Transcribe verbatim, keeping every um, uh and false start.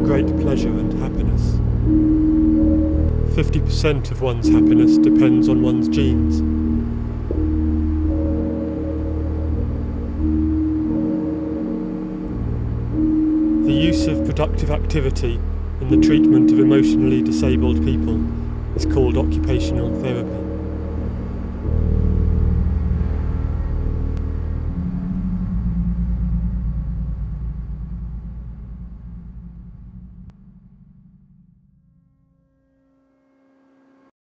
great pleasure and happiness. fifty percent of one's happiness depends on one's genes. The use of productive activity in the treatment of emotionally disabled people is called occupational therapy.